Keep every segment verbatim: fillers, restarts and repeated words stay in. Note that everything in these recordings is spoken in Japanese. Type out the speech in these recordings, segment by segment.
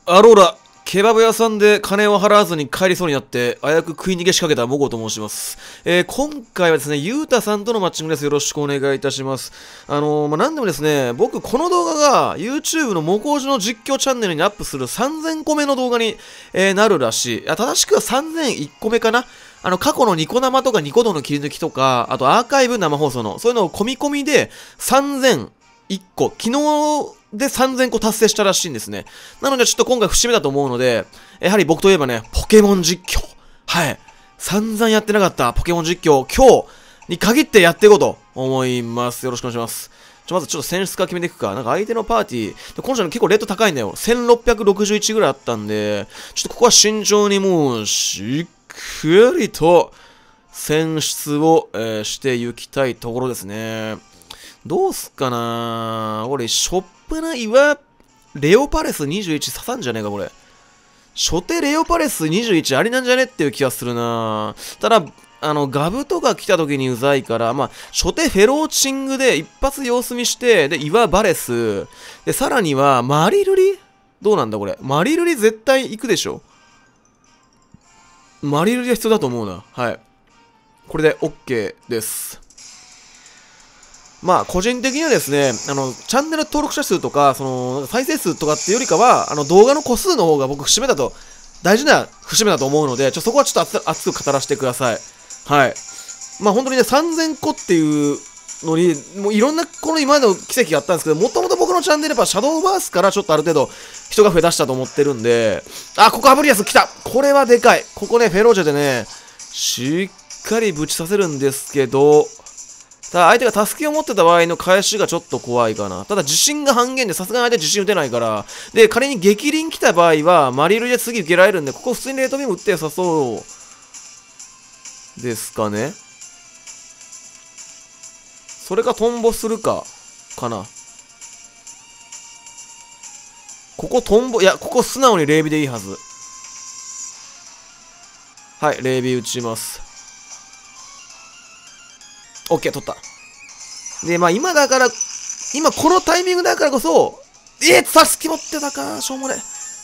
アローラ、ケバブ屋さんで金を払わずに帰りそうになって、危うく食い逃げしかけたモゴと申します。えー、今回はですね、ゆうたさんとのマッチングです。よろしくお願いいたします。あのー、まあ、なんでもですね、僕、この動画が YouTube のモコウジの実況チャンネルにアップするさんぜんこめの動画に、えー、なるらしい。いや、正しくはさんぜんいっこめかな。あの、過去のニコ生とかニコ動の切り抜きとか、あとアーカイブ生放送の、そういうのを込み込みでさんぜんいっこ、昨日でさんぜんこ達成したらしいんですね。なのでちょっと今回節目だと思うので、やはり僕といえばね、ポケモン実況。はい。散々やってなかったポケモン実況、今日に限ってやっていこうと思います。よろしくお願いします。ちょ、まずちょっと選出から決めていくか。なんか相手のパーティー、今週の結構レート高いんだよ。せんろっぴゃくろくじゅういちぐらいあったんで、ちょっとここは慎重にもう、しっくりと選出を、えー、していきたいところですね。どうすっかな俺、ショップな岩、レオパレスにじゅういち刺さんじゃねえか、これ。初手レオパレスにじゅういちありなんじゃねっていう気がするなただ、あの、ガブとか来た時にうざいから、まあ、初手フェローチングで一発様子見して、で、岩バレス、で、さらには、マリルリどうなんだこれ。マリルリ絶対行くでしょ。マリルリは必要だと思うな。はい。これで OK です。まあ、個人的にはですね、あの、チャンネル登録者数とか、その、再生数とかっていうよりかは、あの、動画の個数の方が僕、節目だと、大事な節目だと思うので、ちょ、そこはちょっと熱く語らせてください。はい。まあ、本当にね、さんぜんこっていうのに、もういろんな、この今までの奇跡があったんですけど、もともと僕のチャンネルは、シャドウバースからちょっとある程度、人が増え出したと思ってるんで、あ、ここアブリアス来たこれはでかいここね、フェローチェでね、しっかりぶちさせるんですけど、ただ相手がタスキを持ってた場合の返しがちょっと怖いかな。ただ自信が半減でさすがに相手自信打てないから。で、仮に激輪来た場合はマリルで次受けられるんで、ここ普通にレートビーム打って良さそうですかね。それかトンボするか、かな。ここトンボ、いや、ここ素直にレイビでいいはず。はい、レイビ打ちます。オッケー、取った。で、まあ今だから、今このタイミングだからこそ、えー、サスキ持ってたか、しょうもね。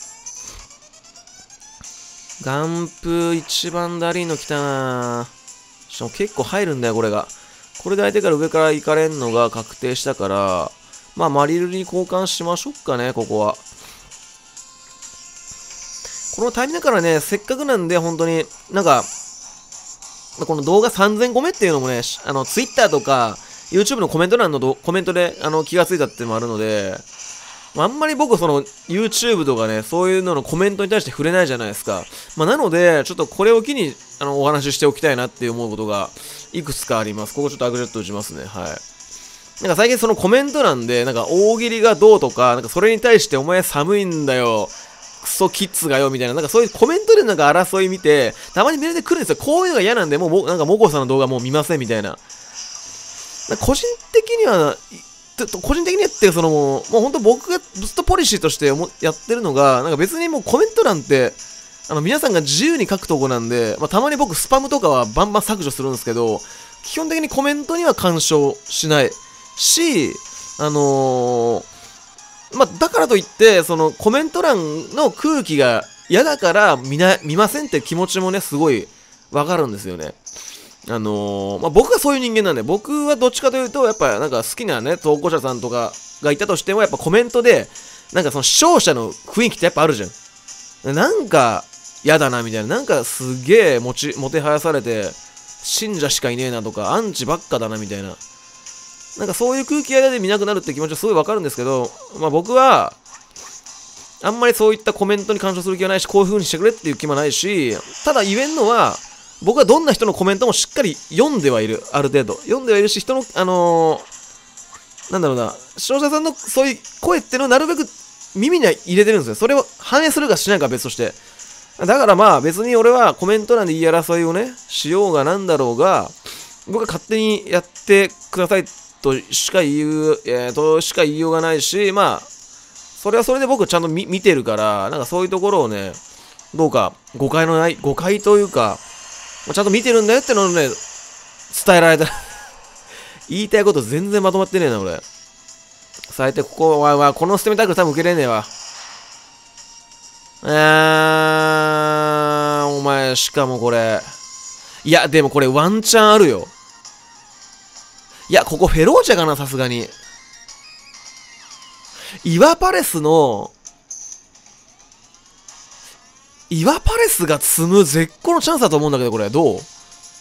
ガンプ一番だりーの来たなしかも結構入るんだよ、これが。これで相手から上から行かれんのが確定したから、まあマリルに交換しましょうかね、ここは。このタイミングだからね、せっかくなんで、本当に、なんか、この動画さんぜんこめっていうのもね、あの、Twitter とか、YouTube のコメント欄のコメントで、あの、気がついたっていうのもあるので、まあ、あんまり僕、その、YouTube とかね、そういうののコメントに対して触れないじゃないですか。まあ、なので、ちょっとこれを機に、あの、お話ししておきたいなって思うことが、いくつかあります。ここちょっとアグジェット打ちますね。はい。なんか最近そのコメント欄で、なんか大喜利がどうとか、なんかそれに対してお前寒いんだよ。クソキッズがよみたいな、なんかそういうコメントでなんか争い見て、たまにメールで来るんですよ。こういうのが嫌なんで、もうも、なんかモコさんの動画もう見ませんみたいな。個人的には、個人的にやって、そのもう、もう本当僕がずっとポリシーとしてやってるのが、なんか別にもうコメント欄って、あの皆さんが自由に書くとこなんで、まあ、たまに僕スパムとかはバンバン削除するんですけど、基本的にコメントには干渉しないし、あのー、まあ、だからといって、そのコメント欄の空気が嫌だから見な、見ませんって気持ちもね、すごいわかるんですよね。あのー、まあ、僕はそういう人間なんで、僕はどっちかというと、やっぱなんか好きなね、投稿者さんとかがいたとしても、やっぱコメントで、なんかその視聴者の雰囲気ってやっぱあるじゃん。なんか嫌だなみたいな、なんかすげえもち、もてはやされて、信者しかいねえなとか、アンチばっかだなみたいな。なんかそういう空気嫌で見なくなるって気持ちはすごいわかるんですけど、まあ僕は、あんまりそういったコメントに干渉する気はないし、こういう風にしてくれっていう気もないし、ただ言えんのは、僕はどんな人のコメントもしっかり読んではいる。ある程度。読んではいるし、人の、あのー、なんだろうな、視聴者さんのそういう声ってのをなるべく耳には入れてるんですよ。それを反映するかしないかは別として。だからまあ別に俺はコメント欄で言い争いをね、しようがなんだろうが、僕は勝手にやってくださいとしか言う、えー、としか言いようがないし、まあ、それはそれで僕ちゃんと 見, 見てるから、なんかそういうところをね、どうか誤解のない、誤解というか、ちゃんと見てるんだよってのをね、伝えられた。言いたいこと全然まとまってねえな、俺。最低ここは、このステミタックル多分受けれねえわ。 えー、お前、しかもこれ。いや、でもこれワンチャンあるよ。いや、ここフェローチェかな、さすがに。イワパレスの、イワパレスが積む絶好のチャンスだと思うんだけど、これ、どう？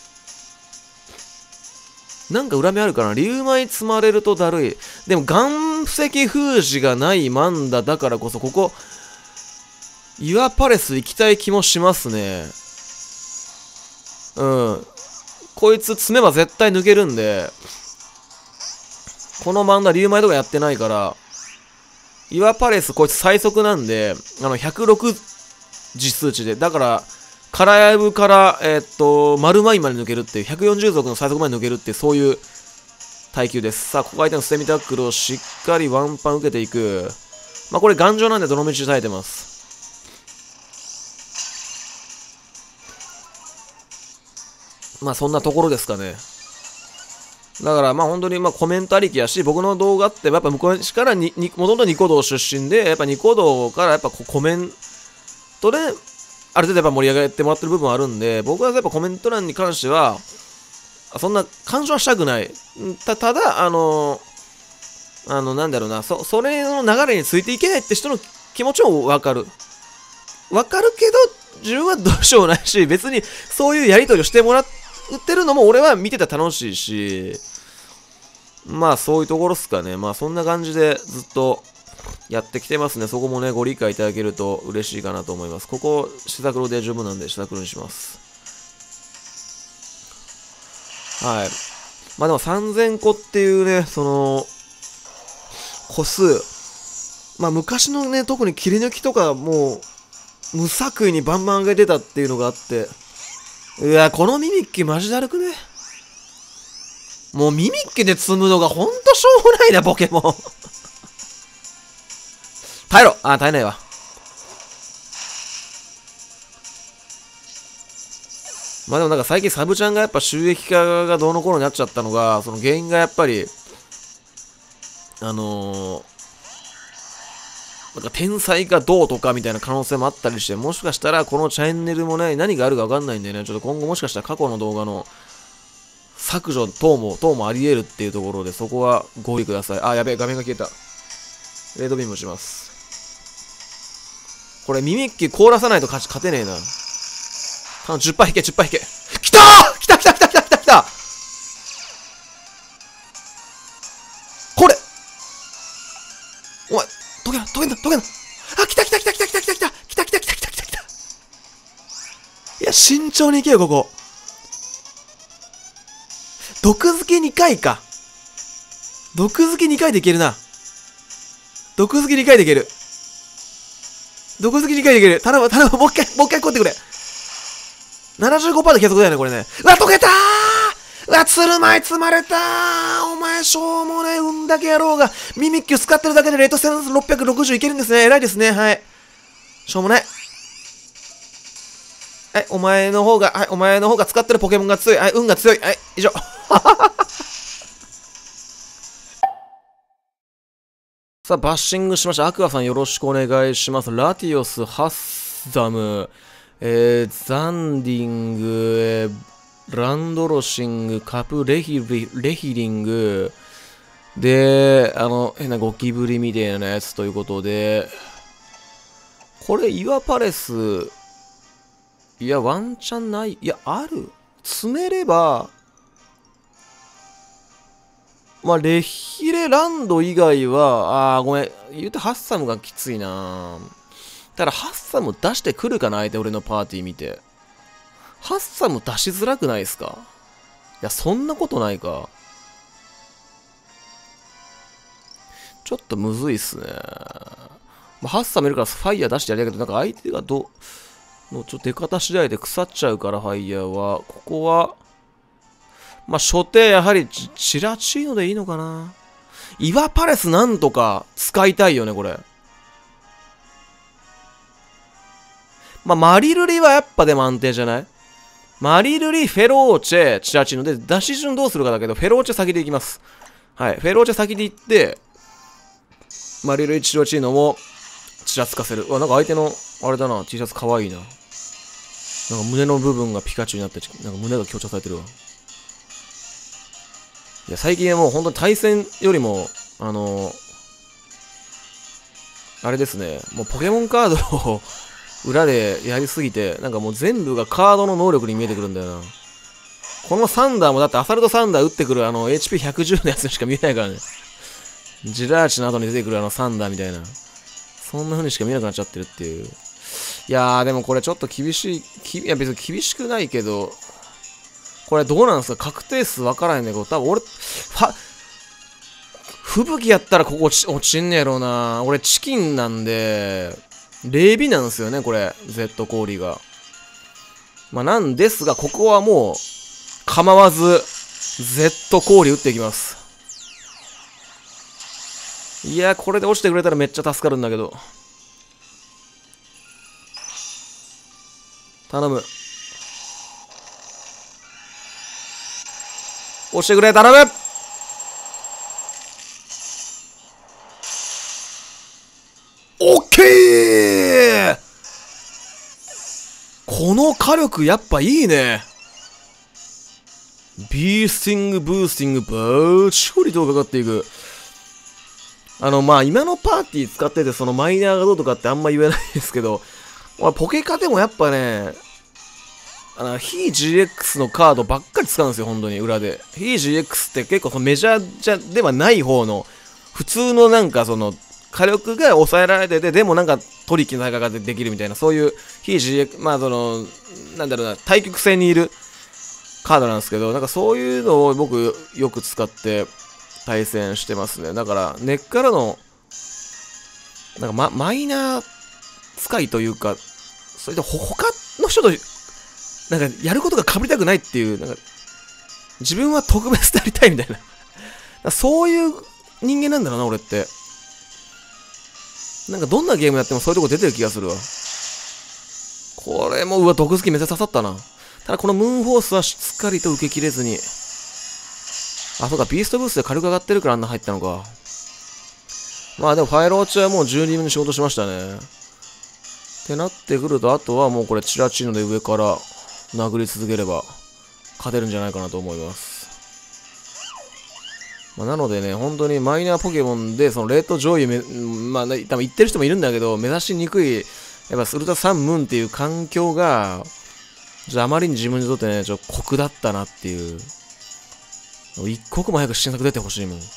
なんか恨みあるかな。竜舞積まれるとだるい。でも、岩石封じがないマンダだからこそ、ここ、イワパレス行きたい気もしますね。うん。こいつ積めば絶対抜けるんで、このマンダ竜舞とかやってないから、イワパレスこいつ最速なんで、あの、ひゃくろく実数値で、だから、カラヤブから、えー、っと、マルマインまで抜けるっていう、ひゃくよんじゅう族の最速まで抜けるっていう、そういう耐久です。さあ、ここ相手の捨て身タックルをしっかりワンパン受けていく。まあ、これ頑丈なんでどの道耐えてます。まあ、そんなところですかね。だから、まあ、本当に、まあ、コメントありきやし、僕の動画って、やっぱ昔からに、もともとニコ動出身で、やっぱニコ動から、やっぱコメントで、ある程度やっぱ盛り上げてもらってる部分はあるんで、僕はやっぱコメント欄に関しては、そんな干渉はしたくない。た、ただ、あの、あの、なんだろうな、そ、それの流れについていけないって人の気持ちもわかる。わかるけど、自分はどうしようもないし、別にそういうやりとりをしてもらってるのも俺は見てたら楽しいし、まあそういうところっすかね。まあそんな感じでずっとやってきてますね。そこもね、ご理解いただけると嬉しいかなと思います。ここ、シザクロで十分なんで、シザクロにします。はい。まあでもさんぜんこっていうね、その、個数。まあ昔のね、特に切り抜きとかもう、無作為にバンバン上げてたっていうのがあって。いや、このミミッキーマジだるくね。もうミミッキーで積むのがほんとしょうもないな、ポケモン。耐えろ。あ、耐えないわ。まあでもなんか最近サブちゃんがやっぱ収益化がどうの頃になっちゃったのが、その原因がやっぱり、あのー、なんか天才がどうとかみたいな可能性もあったりして、もしかしたらこのチャンネルもね、何があるかわかんないんでね、ちょっと今後もしかしたら過去の動画の削除等も、等もあり得るっていうところで、そこはご意ください。あ、やべえ、画面が消えた。レードビームします。これミミッキー凍らさないと勝ち、勝てねえな。じゅっパーセント引け、じゅっパーセント引け。きたー来た来た来た来た来た来たこれお前、解けな、解けな、解けな。あ、来た来た来た来た来た来た来た来た来た来た来た来た来た。いや、慎重に行けよ、ここ。毒付けにかいか。毒付けにかいでいけるな。毒付けにかいでいける。毒付けにかいでいける。頼む、頼む、もう一回、もう一回来ってくれ。ななじゅうごパーセント で継続だよね、これね。うわ、溶けたーうわ、つるまい積まれたーお前、しょうもねえ、うんだけやろうが。ミミッキュ使ってるだけでレートせんろっぴゃくろくじゅういけるんですね。偉いですね。はい。しょうもない。はい、お前の方が、はい、お前の方が使ってるポケモンが強い。はい、運が強い。はい、以上。さあ、バッシングしました。アクアさんよろしくお願いします。ラティオス、ハッサム、えー、ザンディング、えー、ランドロシング、カプレヒリ、レヒリング、で、あの、変なゴキブリみたいなやつということで、これ、イワパレス、いや、ワンチャンない、いや、ある。詰めれば、まあ、レヒレランド以外は、あー、ごめん、言うてハッサムがきついなただ、ハッサム出してくるかな相手、俺のパーティー見て。ハッサム出しづらくないですか？いや、そんなことないか。ちょっとむずいっすね。まあ、ハッサムいるからファイヤー出してやりたけど、なんか相手がどう、のちょっと出方次第で腐っちゃうから、ファイヤーは。ここは、まあ、初手、やはりチ、チラチーノでいいのかな。イワパレスなんとか使いたいよね、これ。まあ、マリルリはやっぱでも安定じゃない？マリルリ、フェローチェ、チラチーノで、出し順どうするかだけど、フェローチェ先でいきます。はい。フェローチェ先で行って、マリルリ、チラチーノも、ちらつかせる。うわ、なんか相手のあれだな、T シャツかわいいな。なんか胸の部分がピカチュウになって、なんか胸が強調されてるわ。いや、最近はもう本当に対戦よりも、あのー、あれですね、もうポケモンカードを裏でやりすぎて、なんかもう全部がカードの能力に見えてくるんだよな。このサンダーもだってアサルトサンダー打ってくるあの エイチピーひゃくじゅう のやつにしか見えないからね。ジラーチの後に出てくるあのサンダーみたいな。そんな風にしか見えなくなっちゃってるっていう。いやーでもこれちょっと厳しい、きいや別に厳しくないけど、これどうなんですか確定数わからないんだけど、多分俺、ファ、吹雪やったらここ落ち、落ちんねやろうな。俺チキンなんで、冷微なんですよね、これ。Z 氷が。まあなんですが、ここはもう、構わず、Z 氷打っていきます。いや、これで落ちてくれたらめっちゃ助かるんだけど。頼む。押してくれ、頼む。オッケー。この火力やっぱいいね。ビースティング、ブースティング、バーチョリとかかっていく。あの、まあ、今のパーティー使ってて、そのマイナーがどうとかってあんま言えないですけど、まあ、ポケカでもやっぱね、あの、非 ジーエックス のカードばっかり使うんですよ、本当に、裏で。非 ジーエックス って結構そのメジャーじゃではない方の、普通のなんかその、火力が抑えられてて、でもなんか取引の戦いができるみたいな、そういう非 ジーエックス、まあその、なんだろうな、対極戦にいるカードなんですけど、なんかそういうのを僕よく使って対戦してますね。だから、根っからの、なんか、ま、マイナー使いというか、それで他の人と、なんかやることが被りたくないっていう、なんか、自分は特別でありたいみたいな。そういう人間なんだろうな、俺って。なんかどんなゲームやってもそういうとこ出てる気がするわ。これも、うわ、毒好きめっちゃ刺さったな。ただこのムーンフォースはしっかりと受けきれずに。あ、そうか、ビーストブースで軽く上がってるからあんな入ったのか。まあでもファイルウォッチはもうじゅうにぶんの仕事しましたね。ってなってくると、あとはもうこれチラチーノで上から殴り続ければ勝てるんじゃないかなと思います。まあ、なのでね、本当にマイナーポケモンでそのレート上位め、まあ、多分言ってる人もいるんだけど、目指しにくい、やっぱウルトラサンムーンっていう環境が、ちょあまりに自分にとってね、ちょっと酷だったなっていう。一刻も早く新作出てほしいもん。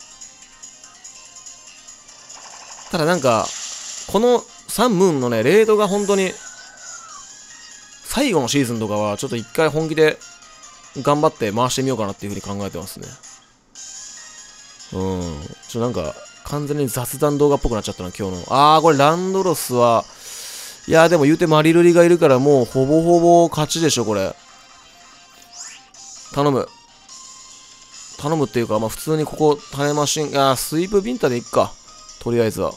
ただなんか、このサンムーンのね、レートが本当に、最後のシーズンとかは、ちょっと一回本気で頑張って回してみようかなっていう風に考えてますね。うん。ちょ、なんか、完全に雑談動画っぽくなっちゃったな、今日の。あー、これランドロスは、いやーでも言うてマリルリがいるからもうほぼほぼ勝ちでしょ、これ。頼む。頼むっていうか、まあ普通にここ、タイムマシン、あー、スイープビンタでいっか。とりあえずは。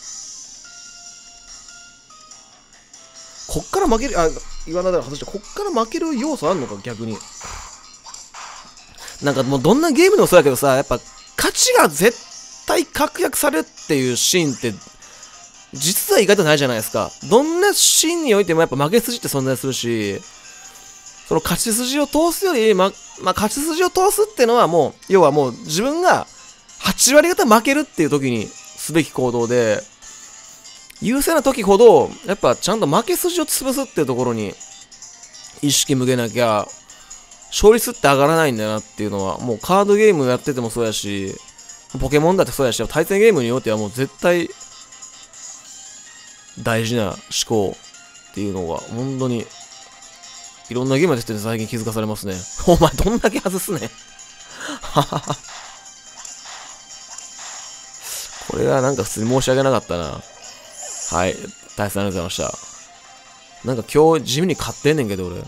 こっから負ける、あ、言わないで外して、こっから負ける要素あんのか、逆に。なんかもうどんなゲームでもそうやけどさ、やっぱ、勝ちが絶対確約されるっていうシーンって、実は意外とないじゃないですか。どんなシーンにおいてもやっぱ負け筋って存在するし、その勝ち筋を通すより、ま、まあ、勝ち筋を通すっていうのはもう、要はもう自分がはち割方負けるっていう時にすべき行動で、優勢な時ほど、やっぱちゃんと負け筋を潰すっていうところに意識向けなきゃ、勝率って上がらないんだよなっていうのは、もうカードゲームやっててもそうやし、ポケモンだってそうやし、対戦ゲームにおいてはもう絶対大事な思考っていうのが、本当に、いろんなゲームやってて最近気づかされますね。お前どんだけ外すね。これはなんか普通に申し訳なかったな。はい。大変ありがとうございました。なんか今日地味に勝ってんねんけど俺。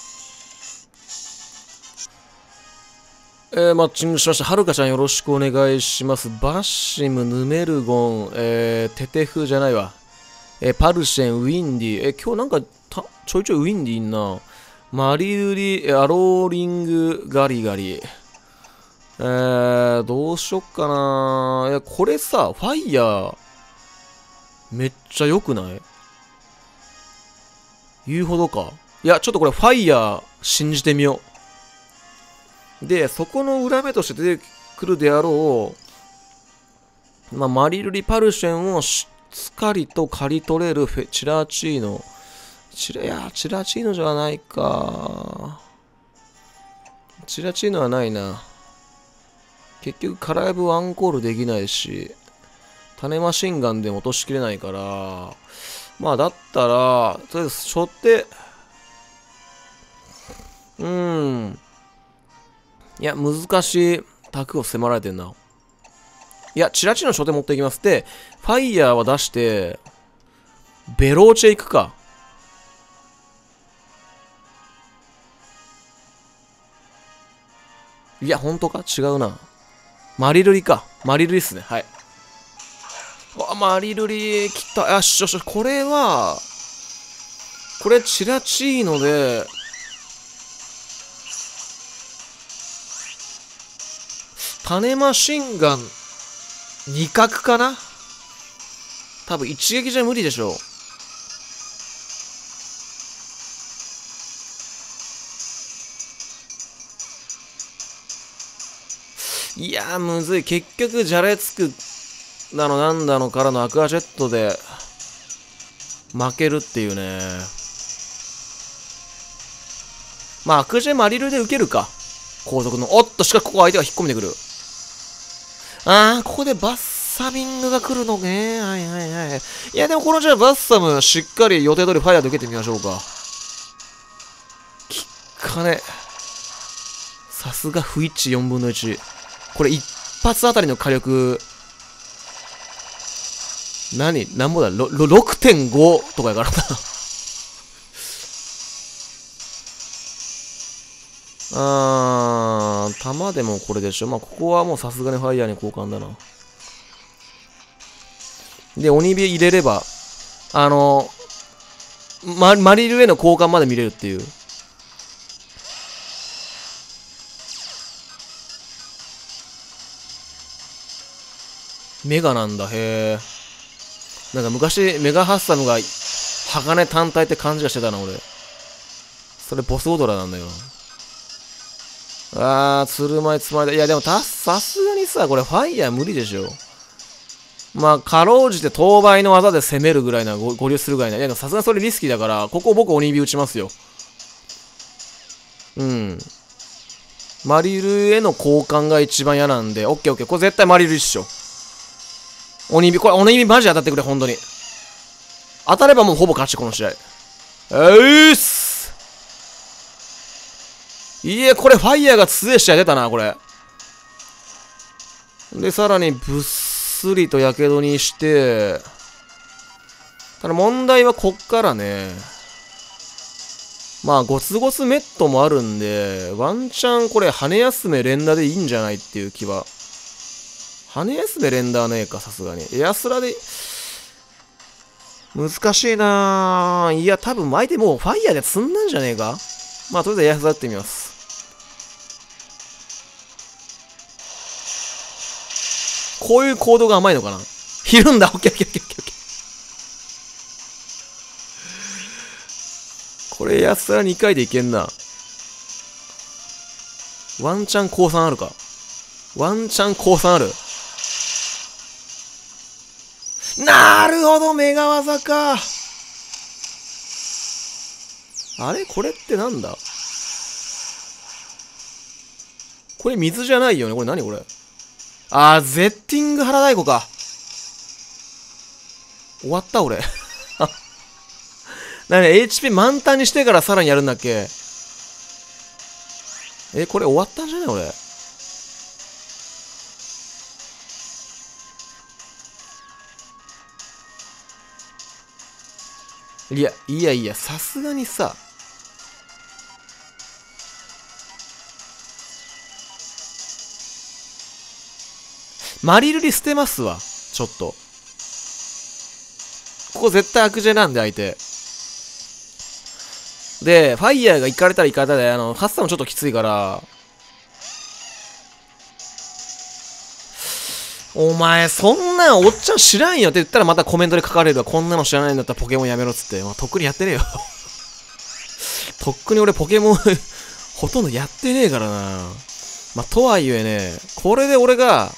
えー、マッチングしました。はるかちゃんよろしくお願いします。バッシム、ヌメルゴン、えー、テテフじゃないわ。えー、パルシェン、ウィンディ。えー、今日なんかたちょいちょいウィンディいんな。マリルリ、アローリング、ガリガリ。えー、どうしよっかな。いや、これさ、ファイヤー、めっちゃ良くない？ 言うほどか。いや、ちょっとこれファイヤー信じてみよう。で、そこの裏目として出てくるであろう、まあ、マリルリ・パルシェンをしっかりと刈り取れるフェチラチーノ。チラ、いや、チラチーノじゃないか。チラチーノはないな。結局、カライブワンコールできないし、種マシンガンでも落としきれないから、まあ、だったら、とりあえず、しょって、うーん。いや、難しい卓を迫られてんな。いや、チラチの初手持っていきます。で、ファイヤーは出して、ベローチェ行くか。いや、本当か違うな。マリルリか。マリルリっすね。はい。あ、マリルリ来た。よしよし、これは、これ、チラチーノで、種マシンガン、二角かな多分一撃じゃ無理でしょう。いやー、むずい。結局、じゃれつくなのなんだのからのアクアジェットで、負けるっていうね。まあ、アクジェマリルで受けるか。後続の。おっと、しかしここ相手が引っ込んでくる。あー、ここでバッサミングが来るのね。はいはいはい。いや、でもこのじゃあバッサム、しっかり予定通りファイヤーで受けてみましょうか。きっかね。さすがフイッチよんぶんのいち。これ一発あたりの火力、何なんぼだ ろくてんご とかやからな。あー、弾でもこれでしょ。まあ、ここはもうさすがにファイヤーに交換だな。で、鬼火入れれば、あの、マ, マリルへの交換まで見れるっていう。メガなんだ、へえ。なんか昔、メガハッサムが鋼単体って感じがしてたな、俺。それボスオドラなんだよ。あー、つるまいつまいだ。いや、でもた、さすがにさ、これファイヤー無理でしょ。まあ、かろうじて当倍の技で攻めるぐらいな、ご合流するぐらいな。いや、でもさすがにそれリスキーだから、ここ僕鬼火打ちますよ。うん。マリルへの交換が一番嫌なんで、オッケーオッケー。これ絶対マリル一緒。鬼火、これ鬼火マジ当たってくれ、本当に。当たればもうほぼ勝ち、この試合。えーっす。いえ、これファイヤーが強い試合出たな、これ。で、さらにぶっすりとやけどにして、ただ問題はこっからね、まあ、ゴツゴツメットもあるんで、ワンチャンこれ、羽休め連打でいいんじゃないっていう気は。羽休め連打はねえか、さすがに。エアスラで、難しいなぁ。いや、多分相手もうファイヤーで積んだんじゃねえか。まあ、とりあえずエアスラやってみます。こういう行動が甘いのかな。ひるんだ。オッケーオッケーオッケーオッケー。これやつらにかいでいけんな。ワンチャン降参あるか。ワンチャン降参ある。なるほど、メガ技か。あれこれってなんだ。これ水じゃないよね。これ何これ。あー、ゼッティング腹太鼓か。終わった俺。なに エイチピー 満タンにしてからさらにやるんだっけ。え、これ終わったんじゃない俺。いや、いやいや、さすがにさ。マリルリ捨てますわ。ちょっと。ここ絶対悪ジェなんで相手。で、ファイヤーが行かれたら行かれたで、あの、ハッサもちょっときついから。お前、そんなんおっちゃん知らんよって言ったらまたコメントで書かれるわ。こんなの知らないんだったらポケモンやめろっつって。まあ、とっくにやってねえよ。 とっくに俺ポケモンほとんどやってねえからな。まあ、とはいえね、これで俺が、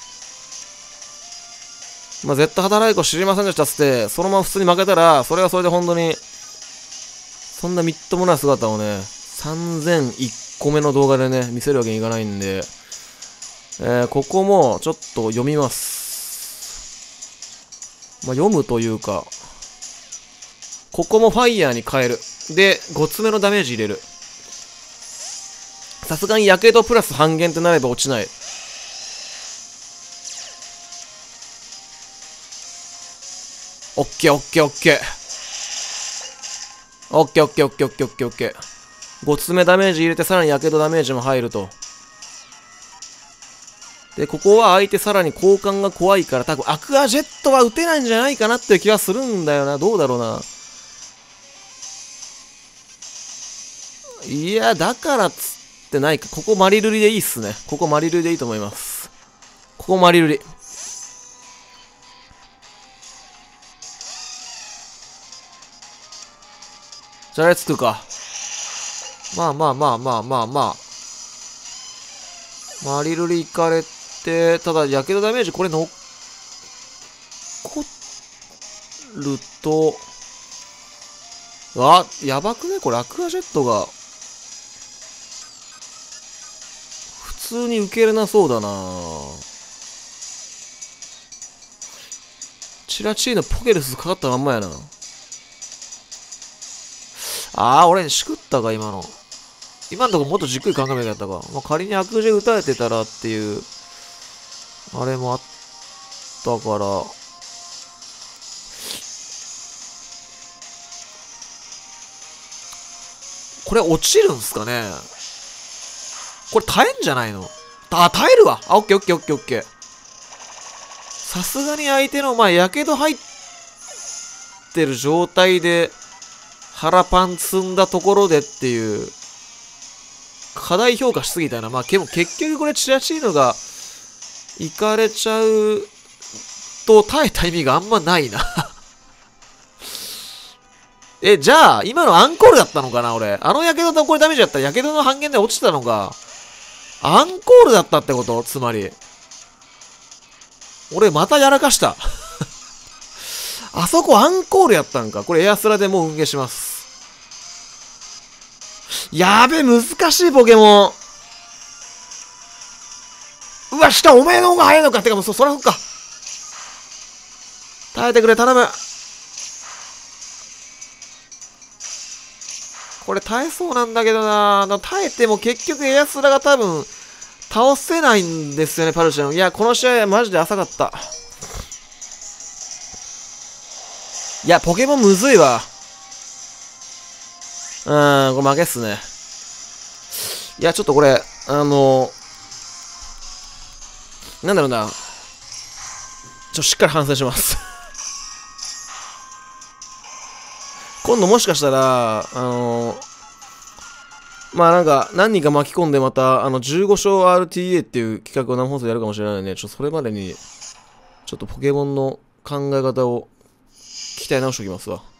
まあ、絶対働い子知りませんでしたっつって、そのまま普通に負けたら、それはそれで本当に、そんなみっともない姿をね、さんぜんいっこめの動画でね、見せるわけにいかないんで、えー、ここもちょっと読みます。まあ、読むというか、ここもファイヤーに変える。で、ごつめのダメージ入れる。さすがにやけどプラス半減ってなれば落ちない。オッケーオッケーオッケー。オッケーオッケーオッケーオッケーオッケーオッケー。ごつめダメージ入れてさらにやけどダメージも入ると。で、ここは相手さらに交換が怖いから多分アクアジェットは打てないんじゃないかなっていう気がするんだよな。どうだろうな。いや、だからっつってないか。ここマリルリでいいっすね。ここマリルリでいいと思います。ここマリルリ。じゃああれつくか。まあまあまあまあまあまあ。マリルリ行かれて、ただ、やけどダメージこれ残ると、あ、やばくねこれアクアジェットが、普通に受けれなそうだな。チラチーのポケレスかかったまんまやな。あー、俺、しくったか、今の。今のとこもっとじっくり考えなきゃやったか。まあ、仮にアクジェ打たれてたらっていう、あれもあったから、これ落ちるんすかね。これ耐えんじゃないの？あ、耐えるわ。あ、オッケーオッケーオッケーオッケー。さすがに相手の、まあ、やけど入ってる状態で、腹パン積んだところでっていう、課題評価しすぎたよな。まあ、でも結局これチラチーノが、いかれちゃうと耐えた意味があんまないな。え、じゃあ、今のアンコールだったのかな俺。あのやけどとこれダメージだったら、やけどの半減で落ちたのが、アンコールだったってこと？つまり。俺またやらかした。あそこアンコールやったんか。これエアスラでもう運ゲーします。やべ、難しいポケモン。うわ、下おめえの方が早いのか。てかもうそ、そらそっか。耐えてくれ、頼む。これ耐えそうなんだけどな。耐えても結局エアスラが多分倒せないんですよね、パルシャン。いや、この試合はマジで浅かった。いや、ポケモンむずいわ。うーん、これ負けっすね。いや、ちょっとこれ、あのー、なんだろうな。ちょっとしっかり反省します。今度もしかしたら、あのー、まあなんか、何人か巻き込んでまた、あの、じゅうご勝 アールティーエー っていう企画を生放送でやるかもしれないので、ちょっとそれまでに、ちょっとポケモンの考え方を聞きたい直しておきますわ。